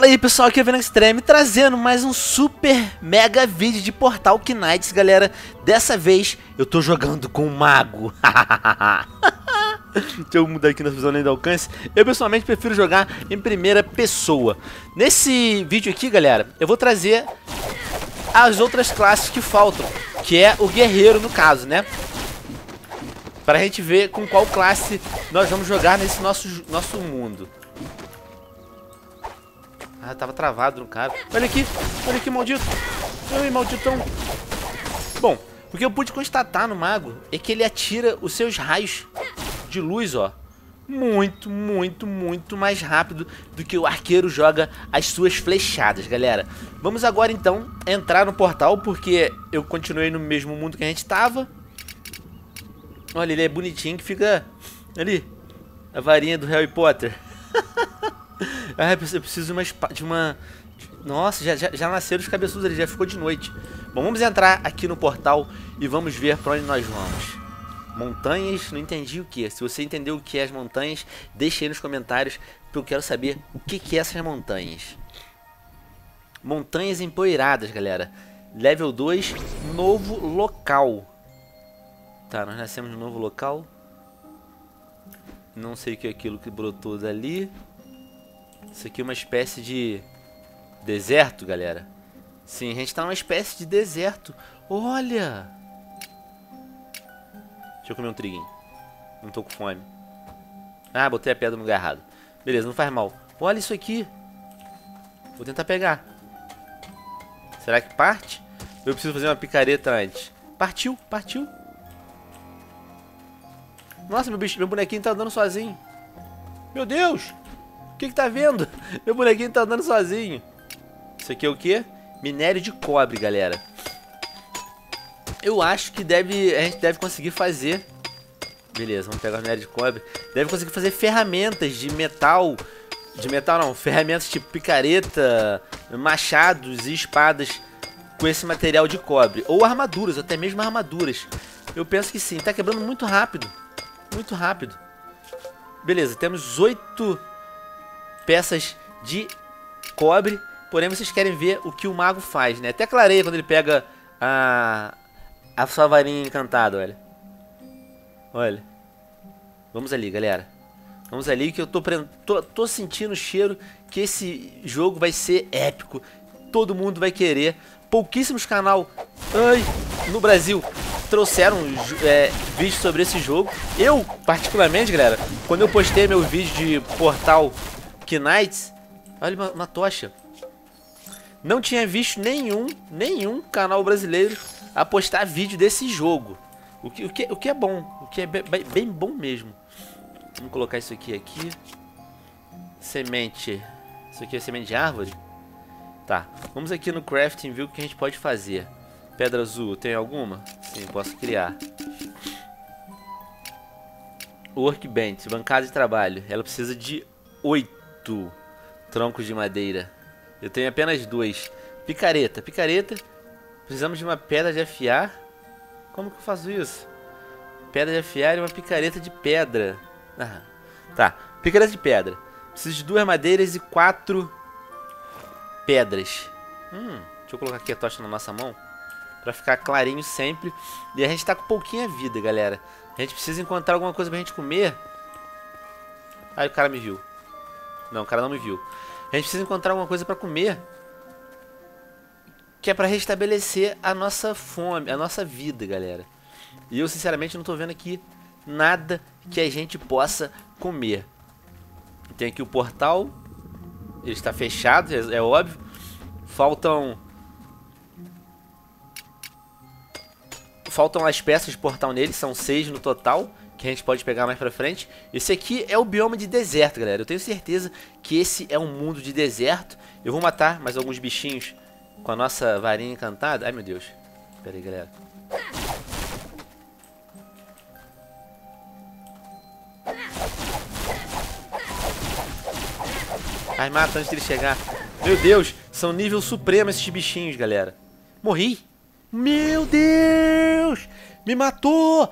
aí pessoal, aqui é o Venom Extreme trazendo mais um super mega vídeo de Portal Knights, galera. Dessa vez eu tô jogando com o mago. Deixa eu mudar aqui na visão além do alcance. Eu pessoalmente prefiro jogar em primeira pessoa. Nesse vídeo aqui, galera, eu vou trazer as outras classes que faltam, que é o guerreiro no caso, né? Pra gente ver com qual classe nós vamos jogar nesse nosso mundo. Ah, tava travado no cara. Olha aqui, maldito. Ai, malditão. Bom, o que eu pude constatar no mago é que ele atira os seus raios de luz, ó, muito mais rápido do que o arqueiro joga as suas flechadas, galera. Vamos agora, então, entrar no portal, porque eu continuei no mesmo mundo que a gente tava. Olha, ele é bonitinho, que fica ali, a varinha do Harry Potter. Ah, eu preciso de uma... Nossa, já nasceram os cabeçudos ali, já ficou de noite. Bom, vamos entrar aqui no portal e vamos ver pra onde nós vamos. Montanhas, não entendi o que. Se você entendeu o que é as montanhas, deixa aí nos comentários, porque eu quero saber o que é essas montanhas. Montanhas empoeiradas, galera. Level 2, novo local. Tá, nós nascemos no novo local. Não sei o que é aquilo que brotou dali. Isso aqui é uma espécie de deserto, galera. Sim, a gente tá numa espécie de deserto. Olha! Deixa eu comer um triguinho. Não tô com fome. Ah, botei a pedra no lugar errado. Beleza, não faz mal. Olha isso aqui. Vou tentar pegar. Será que parte? Eu preciso fazer uma picareta antes. Partiu. Nossa, meu bonequinho tá andando sozinho. Meu Deus! O que tá vendo? Meu bonequinho tá andando sozinho. Isso aqui é o quê? Minério de cobre, galera. Eu acho que a gente deve conseguir fazer... Beleza, vamos pegar o minério de cobre. Deve conseguir fazer ferramentas de metal... De metal não, ferramentas tipo picareta, machados e espadas com esse material de cobre. Ou armaduras, até mesmo armaduras. Eu penso que sim, tá quebrando muito rápido. Muito rápido. Beleza, temos 8 peças de cobre. Porém, vocês querem ver o que o mago faz, né? Até clareia quando ele pega a sua varinha encantada, olha. Olha. Vamos ali, galera. Vamos ali que eu tô sentindo o cheiro que esse jogo vai ser épico. Todo mundo vai querer. Pouquíssimos canal no Brasil trouxeram vídeos sobre esse jogo. Eu, particularmente, galera, quando eu postei meu vídeo de Portal Knights, olha uma tocha. Não tinha visto nenhum canal brasileiro a postar vídeo desse jogo. O que é bom, o que é bem bom mesmo. Vamos colocar isso aqui. Semente. Isso aqui é semente de árvore? Tá, vamos aqui no crafting ver o que a gente pode fazer. Pedra azul, tem alguma? Sim, posso criar. Workbench, bancada de trabalho. Ela precisa de 8 troncos de madeira. Eu tenho apenas 2. Picareta. Precisamos de uma pedra de afiar. Como que eu faço isso? Pedra de afiar e uma picareta de pedra. Ah, tá, picareta de pedra. Preciso de 2 madeiras e 4 pedras. Deixa eu colocar aqui a tocha na nossa mão pra ficar clarinho sempre. E a gente tá com pouquinha vida, galera. A gente precisa encontrar alguma coisa pra gente comer. Ai, o cara me viu. Não, o cara não me viu. A gente precisa encontrar alguma coisa pra comer, que é pra restabelecer a nossa fome, a nossa vida, galera. E eu, sinceramente, não tô vendo aqui nada que a gente possa comer. Tem aqui o portal. Ele está fechado, é óbvio. Faltam as peças de portal nele, são 6 no total, que a gente pode pegar mais pra frente. Esse aqui é o bioma de deserto, galera. Eu tenho certeza que esse é um mundo de deserto. Eu vou matar mais alguns bichinhos com a nossa varinha encantada. Ai, meu Deus. Pera aí, galera. Ai, mata antes dele chegar. Meu Deus, são nível supremo esses bichinhos, galera. Morri. Meu Deus, me matou.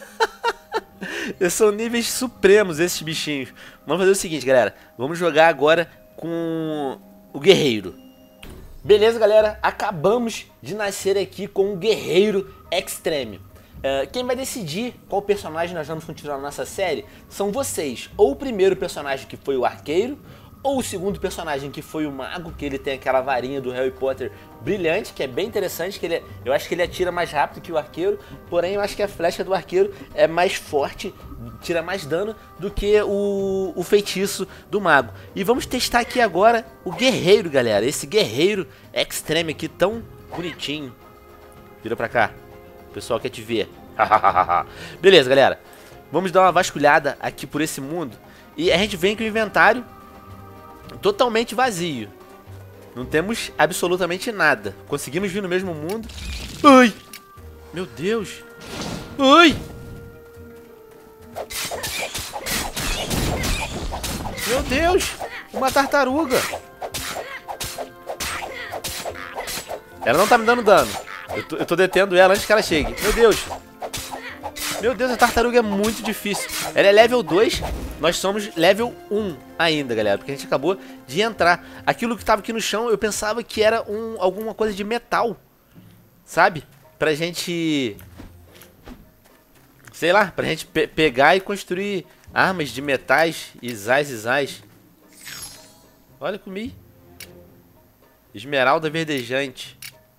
São níveis supremos esses bichinhos. Vamos fazer o seguinte, galera. Vamos jogar agora com guerreiro. Beleza, galera? Acabamos de nascer aqui com o Guerreiro Extreme. Quem vai decidir qual personagem nós vamos continuar na nossa série são vocês. Ou o primeiro personagem, que foi o arqueiro, ou o segundo personagem, que foi o mago, que ele tem aquela varinha do Harry Potter brilhante, que é bem interessante, que eu acho que ele atira mais rápido que o arqueiro, porém eu acho que a flecha do arqueiro é mais forte, tira mais dano do que o feitiço do mago. E vamos testar aqui agora o guerreiro, galera, esse guerreiro extreme aqui, tão bonitinho. Vira pra cá, o pessoal quer te ver. Beleza, galera, vamos dar uma vasculhada aqui por esse mundo. E a gente vem com o inventário totalmente vazio. Não temos absolutamente nada. Conseguimos vir no mesmo mundo. Ai! Meu Deus! Ai! Meu Deus! Uma tartaruga! Ela não tá me dando dano. Eu tô detendo ela antes que ela chegue. Meu Deus! Meu Deus, a tartaruga é muito difícil. Ela é level 2, nós somos level 1 ainda, galera. Porque a gente acabou de entrar. Aquilo que estava aqui no chão, eu pensava que era alguma coisa de metal. Sabe? Pra gente... sei lá, pra gente pegar e construir armas de metais. Isais. Olha, comi. Esmeralda verdejante.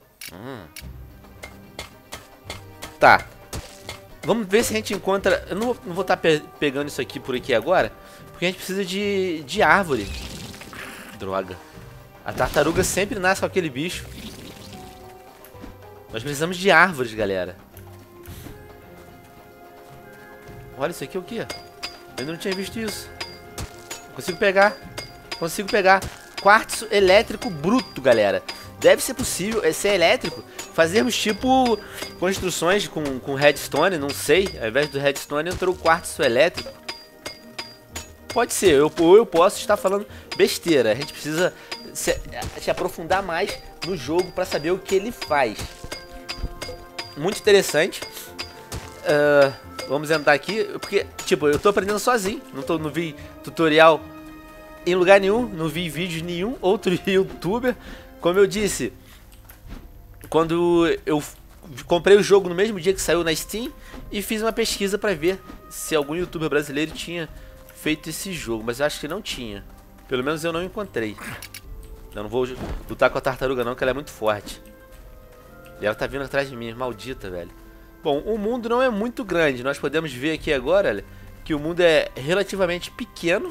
Tá. Vamos ver se a gente encontra... Eu não vou estar pegando isso aqui por aqui agora, porque a gente precisa de árvore. Droga. A tartaruga sempre nasce com aquele bicho. Nós precisamos de árvores, galera. Olha, isso aqui é o quê? Eu ainda não tinha visto isso. Consigo pegar. Consigo pegar. Quartzo elétrico bruto, galera. Deve ser possível, ser elétrico, fazermos tipo construções com redstone, não sei. Ao invés do redstone entrou o quartzo elétrico. Pode ser, eu posso estar falando besteira. A gente precisa se aprofundar mais no jogo para saber o que ele faz. Muito interessante. Vamos entrar aqui, porque tipo, eu tô aprendendo sozinho. Não vi tutorial em lugar nenhum, não vi vídeo nenhum outro youtuber. Como eu disse, quando eu comprei o jogo no mesmo dia que saiu na Steam e fiz uma pesquisa para ver se algum youtuber brasileiro tinha feito esse jogo, mas eu acho que não tinha. Pelo menos eu não encontrei. Eu não vou lutar com a tartaruga não, que ela é muito forte. E ela tá vindo atrás de mim, maldita, velho. Bom, o mundo não é muito grande. Nós podemos ver aqui agora, olha, que o mundo é relativamente pequeno.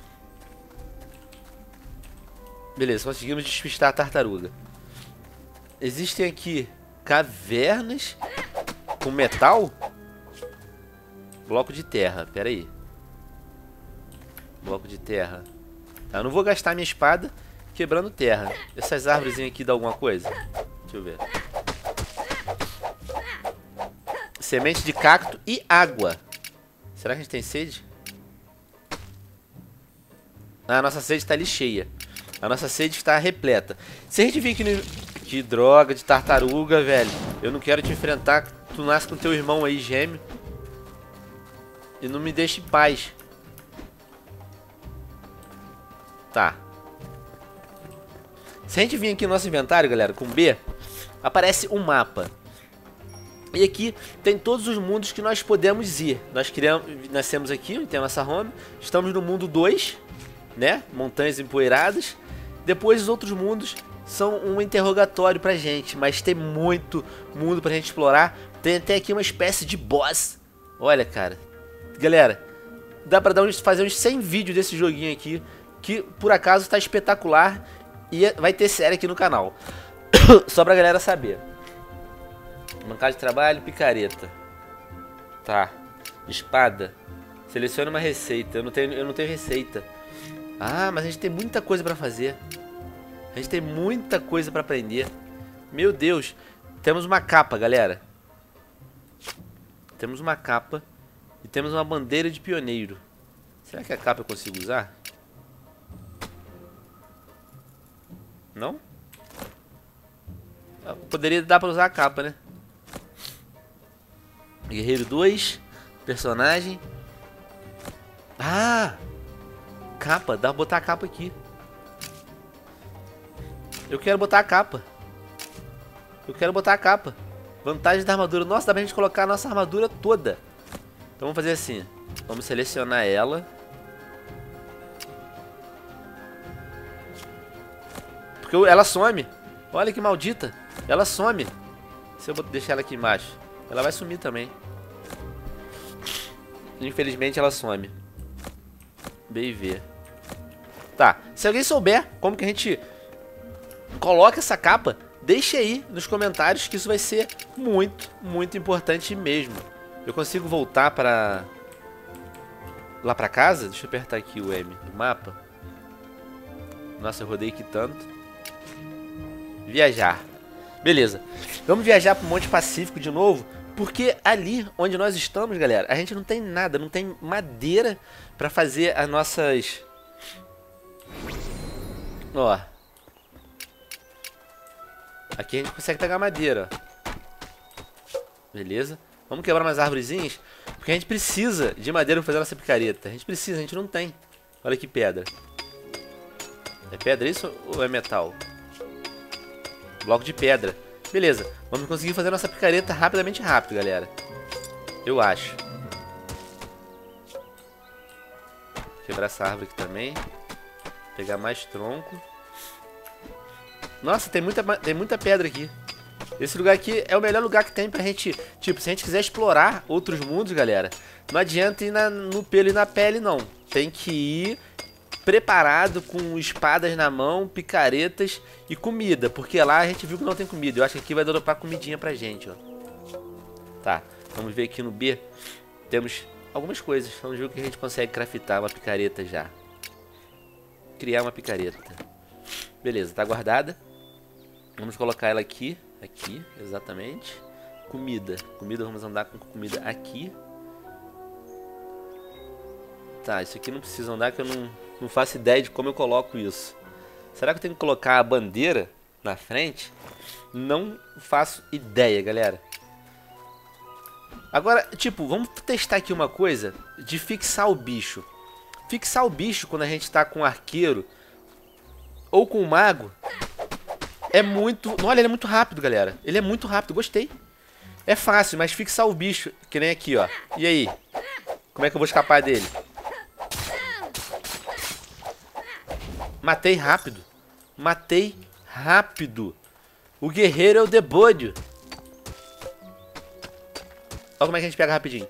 Beleza, conseguimos despistar a tartaruga. Existem aqui cavernas com metal. Bloco de terra, pera aí. Bloco de terra. Eu não vou gastar minha espada quebrando terra. Essas árvores aqui dão alguma coisa? Deixa eu ver. Semente de cacto e água. Será que a gente tem sede? Ah, a nossa sede está ali cheia. A nossa sede está repleta. Se a gente vir aqui no... Que droga de tartaruga, velho. Eu não quero te enfrentar. Tu nasce com teu irmão aí, gêmeo. E não me deixa em paz. Tá. Se a gente vir aqui no nosso inventário, galera, com B, aparece um mapa. E aqui tem todos os mundos que nós podemos ir. Nascemos aqui, tem a nossa home. Estamos no mundo 2, né? Montanhas empoeiradas. Depois os outros mundos são um interrogatório pra gente. Mas tem muito mundo pra gente explorar. Tem até aqui uma espécie de boss. Olha, cara. Galera, dá pra fazer uns 100 vídeos desse joguinho aqui. Que por acaso tá espetacular. E vai ter série aqui no canal. Só pra galera saber. Mancada de trabalho, picareta. Tá. Espada. Selecione uma receita. Eu não tenho receita. Ah, mas a gente tem muita coisa pra fazer. A gente tem muita coisa pra aprender. Meu Deus. Temos uma capa, galera. Temos uma capa. E temos uma bandeira de pioneiro. Será que a capa eu consigo usar? Não? Poderia dar pra usar a capa, né? Guerreiro 2. Personagem. Ah! Capa, dá pra botar a capa aqui. Eu quero botar a capa. Eu quero botar a capa. Vantagem da armadura. Nossa, dá pra gente colocar a nossa armadura toda. Então vamos fazer assim. Vamos selecionar ela. Porque ela some. Olha que maldita. Ela some. Se eu deixar ela aqui embaixo, ela vai sumir também. Infelizmente ela some. B e V. Tá, se alguém souber como que a gente coloca essa capa, deixe aí nos comentários que isso vai ser muito, muito importante mesmo. Eu consigo voltar para lá pra casa? Deixa eu apertar aqui o M do mapa. Nossa, eu rodei aqui tanto. Viajar. Beleza. Vamos viajar pro Monte Pacífico de novo, porque ali onde nós estamos, galera, a gente não tem nada, não tem madeira pra fazer as nossas... Ó. Aqui a gente consegue pegar madeira. Beleza. Vamos quebrar umas árvorezinhas, porque a gente precisa de madeira pra fazer a nossa picareta. A gente precisa, a gente não tem. Olha que pedra. É pedra isso ou é metal? Bloco de pedra. Beleza, vamos conseguir fazer a nossa picareta rapidamente rápido, galera. Eu acho. Quebrar essa árvore aqui também. Pegar mais tronco. Nossa, tem muita pedra aqui. Esse lugar aqui é o melhor lugar que tem pra gente... Tipo, se a gente quiser explorar outros mundos, galera, não adianta ir no pelo e na pele, não. Tem que ir preparado com espadas na mão, picaretas e comida. Porque lá a gente viu que não tem comida. Eu acho que aqui vai dropar comidinha pra gente, ó. Tá, vamos ver aqui no B. Temos algumas coisas. Vamos ver o que a gente consegue craftar uma picareta já. Criar uma picareta. Beleza, tá guardada. Vamos colocar ela aqui. Aqui, exatamente. Comida. Comida, vamos andar com comida aqui. Tá, isso aqui não precisa andar, que eu não faço ideia de como eu coloco isso. Será que eu tenho que colocar a bandeira na frente? Não faço ideia, galera. Agora, tipo, vamos testar aqui uma coisa de fixar o bicho. Fixar o bicho quando a gente tá com o arqueiro ou com o mago é muito... Olha, ele é muito rápido, galera. Ele é muito rápido, gostei. É fácil, mas fixar o bicho, que nem aqui, ó. E aí? Como é que eu vou escapar dele? Matei rápido. Matei rápido. O guerreiro é o demônio. Olha como é que a gente pega rapidinho.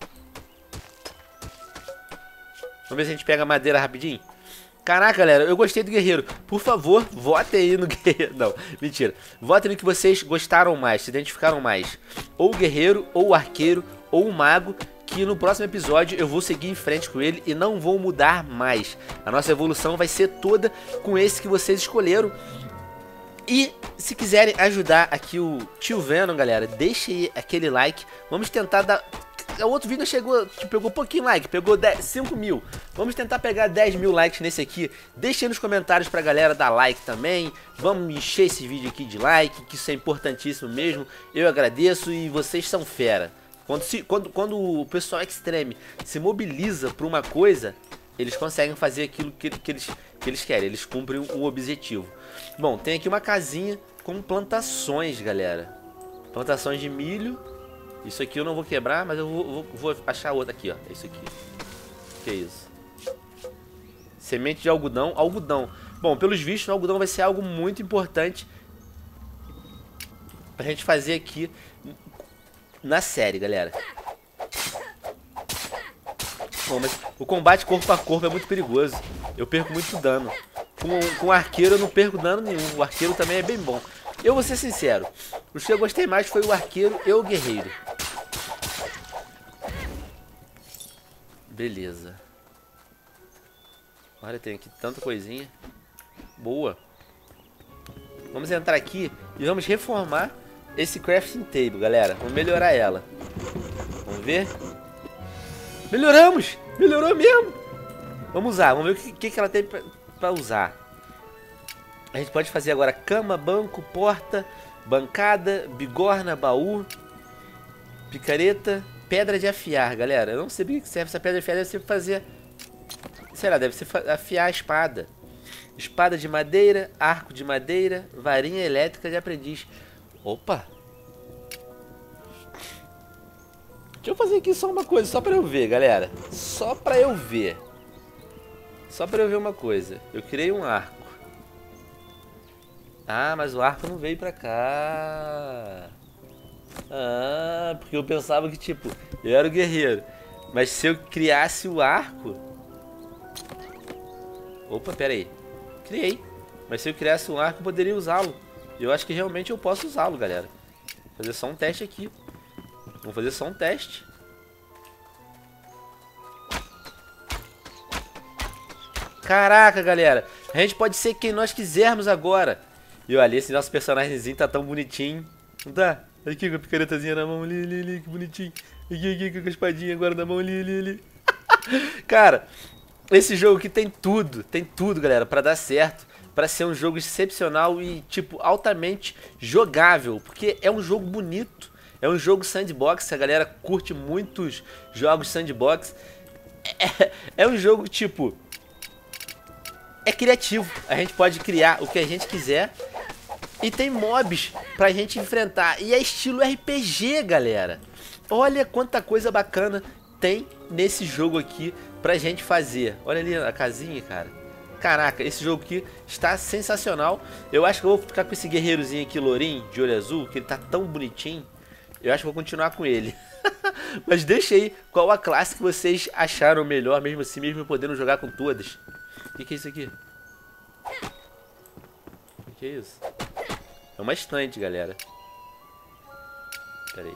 Vamos ver se a gente pega madeira rapidinho. Caraca, galera, eu gostei do guerreiro. Por favor, votem aí no guerreiro. Não, mentira. Votem no que vocês gostaram mais, se identificaram mais. Ou o guerreiro, ou o arqueiro, ou o mago. Que no próximo episódio eu vou seguir em frente com ele e não vou mudar mais. A nossa evolução vai ser toda com esse que vocês escolheram. E se quiserem ajudar aqui o tio Venom, galera, deixe aí aquele like. Vamos tentar dar... O outro vídeo pegou pouquinho like, pegou 5 mil. Vamos tentar pegar 10 mil likes nesse aqui. Deixe aí nos comentários pra galera dar like também. Vamos encher esse vídeo aqui de like, que isso é importantíssimo mesmo. Eu agradeço e vocês são fera. Quando o pessoal extreme se mobiliza por uma coisa, eles conseguem fazer aquilo que eles querem. Eles cumprem um objetivo. Bom, tem aqui uma casinha com plantações, galera. Plantações de milho. Isso aqui eu não vou quebrar, mas eu vou achar outra aqui, ó. É isso aqui. Que é isso? Semente de algodão. Algodão. Bom, pelos vistos, o algodão vai ser algo muito importante pra gente fazer aqui na série, galera. Bom, mas o combate corpo a corpo é muito perigoso. Eu perco muito dano. Com o arqueiro eu não perco dano nenhum. O arqueiro também é bem bom. Eu vou ser sincero. Os que eu gostei mais foi o arqueiro e o guerreiro. Beleza. Olha, tem aqui tanta coisinha. Boa. Vamos entrar aqui e vamos reformar esse crafting table, galera. Vamos melhorar ela. Vamos ver. Melhoramos! Melhorou mesmo! Vamos usar, vamos ver o que ela tem pra usar. A gente pode fazer agora cama, banco, porta, bancada, bigorna, baú, picareta, pedra de afiar, galera. Eu não sei o que serve essa pedra de afiar, deve ser fazer... Sei lá, deve ser afiar a espada. Espada de madeira, arco de madeira, varinha elétrica de aprendiz. Opa! Deixa eu fazer aqui só uma coisa, só pra eu ver, galera. Só pra eu ver. Só pra eu ver uma coisa. Eu criei um arco. Ah, mas o arco não veio pra cá. Ah, porque eu pensava que, tipo, eu era o guerreiro. Mas se eu criasse o arco... Opa, pera aí. Criei. Mas se eu criasse um arco, eu poderia usá-lo. Eu acho que realmente eu posso usá-lo, galera. Vou fazer só um teste aqui. Vamos fazer só um teste. Caraca, galera. A gente pode ser quem nós quisermos agora. E olha, esse nosso personagemzinho tá tão bonitinho. Não tá? Aqui com a picaretazinha na mão, ali, que bonitinho. Aqui, com a espadinha agora na mão, ali. Cara, esse jogo aqui tem tudo, galera, pra dar certo. Pra ser um jogo excepcional e, tipo, altamente jogável. Porque é um jogo bonito. É um jogo sandbox, a galera curte muitos jogos sandbox. É um jogo, tipo... É criativo. A gente pode criar o que a gente quiser. E tem mobs pra gente enfrentar. E é estilo RPG, galera. Olha quanta coisa bacana tem nesse jogo aqui pra gente fazer. Olha ali a casinha, cara. Caraca, esse jogo aqui está sensacional. Eu acho que eu vou ficar com esse guerreirozinho aqui, lourinho, de olho azul, que ele tá tão bonitinho. Eu acho que vou continuar com ele. Mas deixa aí qual a classe que vocês acharam melhor, mesmo assim, mesmo podendo jogar com todas. O que é isso aqui? O que é isso? É uma estante, galera. Pera aí.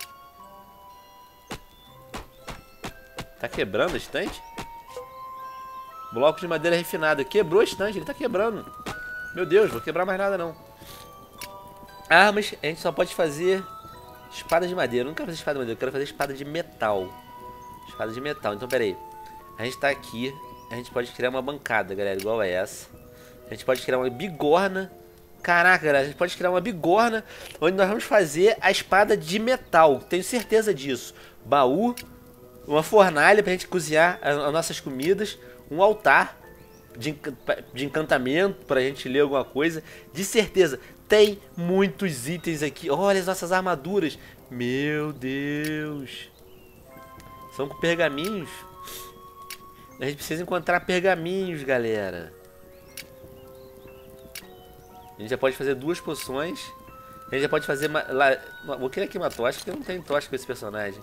Tá quebrando a estante? Bloco de madeira refinada. Quebrou a estante, ele tá quebrando. Meu Deus, vou quebrar mais nada não. Armas, a gente só pode fazer espada de madeira. Eu não quero fazer espada de madeira, eu quero fazer espada de metal. Espada de metal, então pera aí. A gente tá aqui, a gente pode criar uma bancada, galera, igual a essa. A gente pode criar uma bigorna. Caraca, galera, a gente pode criar uma bigorna onde nós vamos fazer a espada de metal. Tenho certeza disso. Baú, uma fornalha pra gente cozinhar as nossas comidas. Um altar de encantamento pra gente ler alguma coisa. De certeza, tem muitos itens aqui. Olha as nossas armaduras. Meu Deus. São com pergaminhos. A gente precisa encontrar pergaminhos, galera. A gente já pode fazer 2 poções. A gente já pode fazer... Vou criar aqui uma tocha, porque eu não tenho tocha com esse personagem.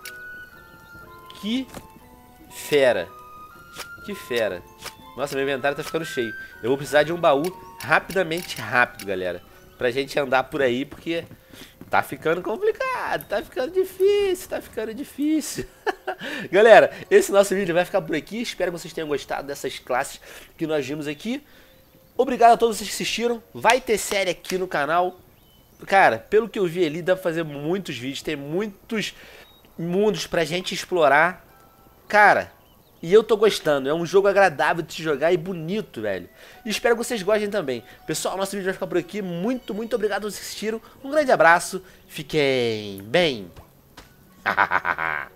Que fera. Que fera. Nossa, meu inventário tá ficando cheio. Eu vou precisar de um baú rapidamente, galera. Pra gente andar por aí, porque tá ficando complicado. Tá ficando difícil. Galera, esse nosso vídeo vai ficar por aqui. Espero que vocês tenham gostado dessas classes que nós vimos aqui. Obrigado a todos vocês que assistiram. Vai ter série aqui no canal. Cara, pelo que eu vi ali, dá pra fazer muitos vídeos. Tem muitos mundos pra gente explorar. Cara, e eu tô gostando. É um jogo agradável de se jogar e bonito, velho. E espero que vocês gostem também. Pessoal, nosso vídeo vai ficar por aqui. Muito obrigado a todos que assistiram. Um grande abraço. Fiquem bem.